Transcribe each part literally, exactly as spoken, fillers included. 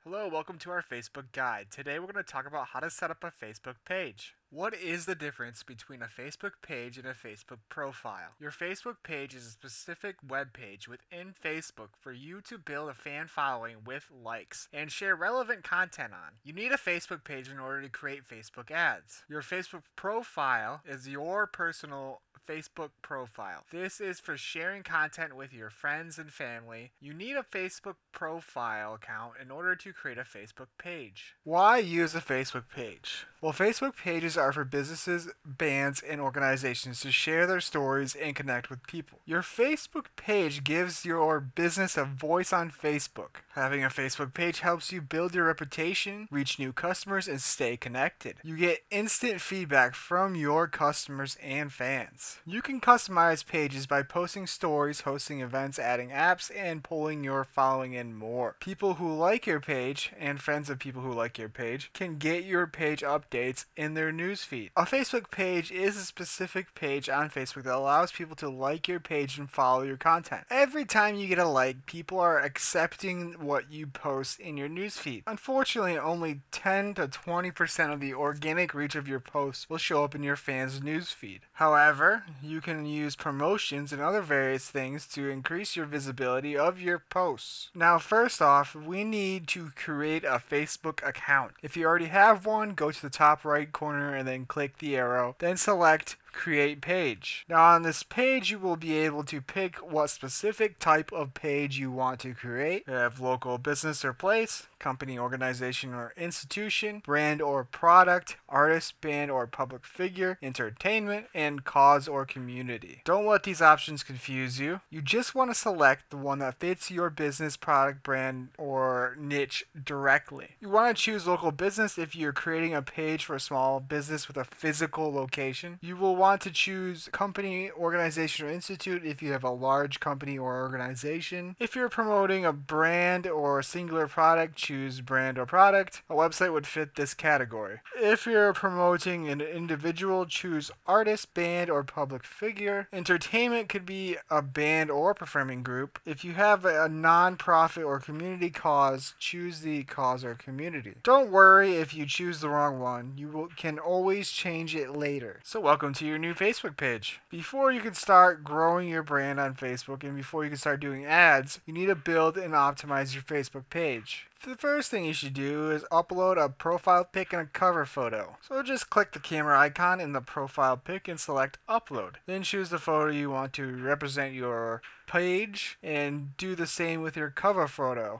Hello, welcome to our Facebook guide. Today we're going to talk about how to set up a Facebook page. What is the difference between a Facebook page and a Facebook profile? Your Facebook page is a specific web page within Facebook for you to build a fan following with likes and share relevant content on. You need a Facebook page in order to create Facebook ads. Your Facebook profile is your personal Facebook profile. This is for sharing content with your friends and family. You need a Facebook profile account in order to create a Facebook page. Why use a Facebook page? Well, Facebook pages are for businesses, bands, and organizations to share their stories and connect with people. Your Facebook page gives your business a voice on Facebook. Having a Facebook page helps you build your reputation, reach new customers, and stay connected. You get instant feedback from your customers and fans. You can customize pages by posting stories, hosting events, adding apps, and pulling your following in more. People who like your page and friends of people who like your page can get your page updates in their newsfeed. A Facebook page is a specific page on Facebook that allows people to like your page and follow your content. Every time you get a like, people are accepting what you post in your newsfeed. Unfortunately, only ten to twenty percent of the organic reach of your posts will show up in your fans' newsfeed. However, you can use promotions and other various things to increase your visibility of your posts. Now, first off, we need to create a Facebook account. If you already have one, go to the top right corner and then click the arrow, then select Create Page. Now on this page you will be able to pick what specific type of page you want to create. You have local business or place, company, organization or institution, brand or product, artist, band or public figure, entertainment, and cause or community. Don't let these options confuse you. You just want to select the one that fits your business, product, brand, or niche directly. You want to choose local business if you're creating a page for a small business with a physical location. You will want to choose company, organization, or institute if you have a large company or organization. If you're promoting a brand or a singular product, choose brand or product. A website would fit this category. If you're promoting an individual, choose artist, band, or public figure. Entertainment could be a band or performing group. If you have a non-profit or community cause, choose the cause or community. Don't worry if you choose the wrong one. You will, can always change it later. So welcome to your new Facebook page. Before you can start growing your brand on Facebook and before you can start doing ads, you need to build and optimize your Facebook page. The first thing you should do is upload a profile pic and a cover photo. So just click the camera icon in the profile pic and select upload. Then choose the photo you want to represent your page and do the same with your cover photo.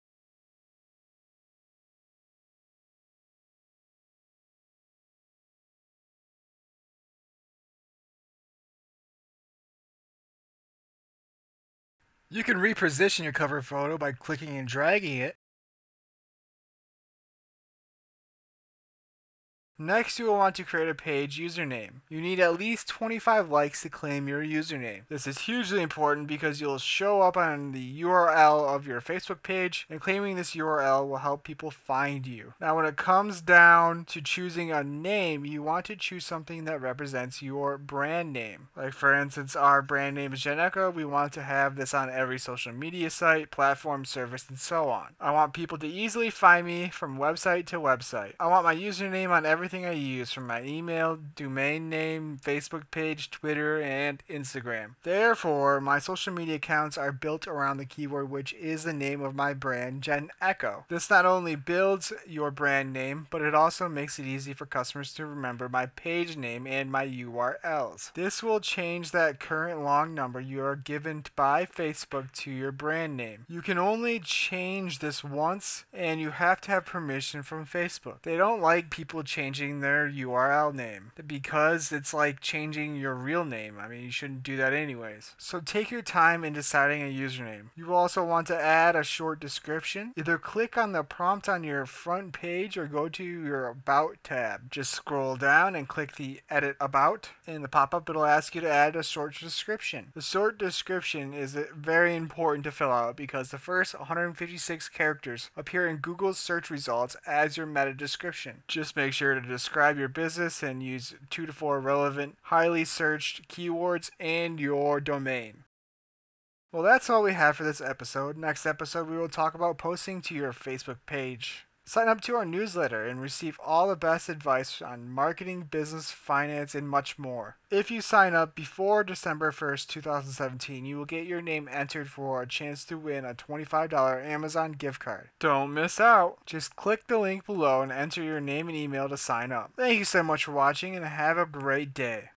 You can reposition your cover photo by clicking and dragging it. Next, you will want to create a page username. You need at least twenty-five likes to claim your username. This is hugely important because you'll show up on the U R L of your Facebook page, and claiming this U R L will help people find you. Now, when it comes down to choosing a name, you want to choose something that represents your brand name. Like for instance, our brand name is Gen Echo. We want to have this on every social media site, platform, service, and so on. I want people to easily find me from website to website. I want my username on everything I use, from my email, domain name, Facebook page, Twitter, and Instagram. Therefore, my social media accounts are built around the keyword which is the name of my brand, Gen Echo. This not only builds your brand name, but it also makes it easy for customers to remember my page name and my U R Ls. This will change that current long number you are given by Facebook to your brand name. You can only change this once, and you have to have permission from Facebook. They don't like people changing their U R L name because it's like changing your real name. I mean, you shouldn't do that anyways. So take your time in deciding a username. You will also want to add a short description. Either click on the prompt on your front page or go to your About tab. Just scroll down and click the Edit About. In the pop-up, it'll ask you to add a short description. The short description is very important to fill out because the first one hundred fifty-six characters appear in Google's search results as your meta description. Just make sure to describe your business and use two to four relevant, highly searched keywords and your domain. Well, that's all we have for this episode. Next episode, we will talk about posting to your Facebook page. Sign up to our newsletter and receive all the best advice on marketing, business, finance, and much more. If you sign up before December first, twenty seventeen, you will get your name entered for a chance to win a twenty-five dollars Amazon gift card. Don't miss out! Just click the link below and enter your name and email to sign up. Thank you so much for watching and have a great day.